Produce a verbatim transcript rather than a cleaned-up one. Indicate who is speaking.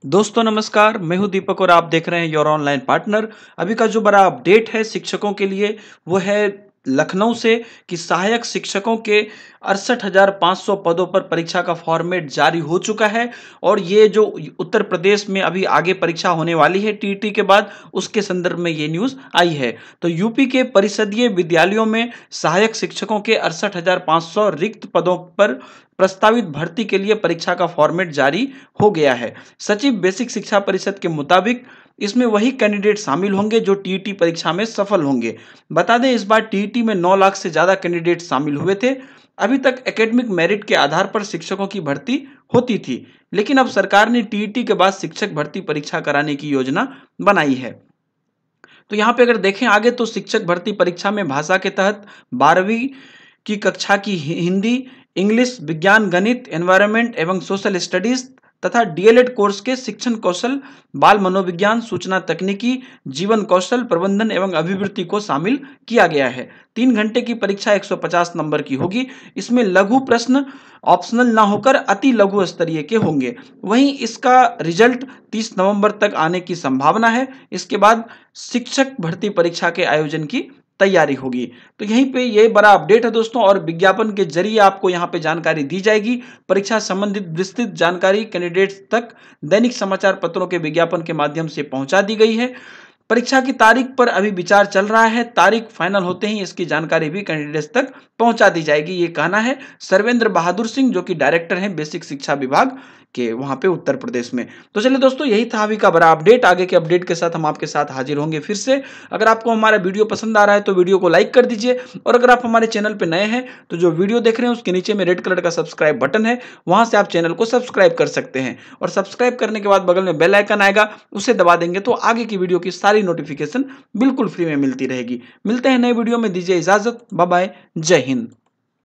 Speaker 1: दोस्तों नमस्कार, मैं हूं दीपक और आप देख रहे हैं योर ऑनलाइन पार्टनर। अभी का जो बड़ा अपडेट है शिक्षकों के लिए वो है लखनऊ से कि सहायक शिक्षकों के अड़सठ हज़ार पाँच सौ पदों पर परीक्षा का फॉर्मेट जारी हो चुका है। और ये जो उत्तर प्रदेश में अभी आगे परीक्षा होने वाली है टीईटी के बाद, उसके संदर्भ में ये न्यूज़ आई है। तो यूपी के परिषदीय विद्यालयों में सहायक शिक्षकों के अड़सठ हज़ार पाँच सौ रिक्त पदों पर प्रस्तावित भर्ती के लिए परीक्षा का फॉर्मेट जारी हो गया है। सचिव बेसिक शिक्षा परिषद के मुताबिक इसमें वही कैंडिडेट शामिल होंगे जो टीईटी परीक्षा में सफल होंगे। बता दें इस बार टीईटी में नौ लाख से ज्यादा कैंडिडेट शामिल हुए थे। अभी तक एकेडमिक मेरिट के आधार पर शिक्षकों की भर्ती होती थी, लेकिन अब सरकार ने टीईटी के बाद शिक्षक भर्ती परीक्षा कराने की योजना बनाई है। तो यहाँ पे अगर देखें आगे तो शिक्षक भर्ती परीक्षा में भाषा के तहत बारहवीं की कक्षा की हिंदी, इंग्लिश, विज्ञान, गणित, एनवायरनमेंट एवं सोशल स्टडीज तथा डीएलएड कोर्स के शिक्षण कौशल, बाल मनोविज्ञान, सूचना तकनीकी, जीवन कौशल, प्रबंधन एवं अभिवृत्ति को शामिल किया गया है। तीन घंटे की परीक्षा एक सौ पचास नंबर की होगी। इसमें लघु प्रश्न ऑप्शनल ना होकर अति लघु स्तरीय के होंगे। वहीं इसका रिजल्ट तीस नवंबर तक आने की संभावना है। इसके बाद शिक्षक भर्ती परीक्षा के आयोजन की तैयारी होगी। तो यहीं पे ये बड़ा अपडेट है दोस्तों, और विज्ञापन के जरिए आपको यहाँ पे जानकारी दी जाएगी। परीक्षा संबंधित विस्तृत जानकारी कैंडिडेट्स तक दैनिक समाचार पत्रों के विज्ञापन के माध्यम से पहुंचा दी गई है। परीक्षा की तारीख पर अभी विचार चल रहा है। तारीख फाइनल होते ही इसकी जानकारी भी कैंडिडेट्स तक पहुंचा दी जाएगी, ये कहना है सर्वेंद्र बहादुर सिंह, जो कि डायरेक्टर हैं बेसिक शिक्षा विभाग के वहां पे उत्तर प्रदेश में। तो चलिए दोस्तों, यही था अभी का बड़ा अपडेट। आगे के अपडेट के साथ हम आपके साथ हाजिर होंगे फिर से। अगर आपको हमारा वीडियो पसंद आ रहा है तो वीडियो को लाइक कर दीजिए, और अगर आप हमारे चैनल पर नए हैं तो जो वीडियो देख रहे हैं उसके नीचे में रेड कलर का सब्सक्राइब बटन है, वहां से आप चैनल को सब्सक्राइब कर सकते हैं। और सब्सक्राइब करने के बाद बगल में बेल आइकन आएगा, उसे दबा देंगे तो आगे की वीडियो की सारी नोटिफिकेशन बिल्कुल फ्री में मिलती रहेगी। मिलते हैं नए वीडियो में, दीजिए इजाजत, बाय बाय, जय हिंद।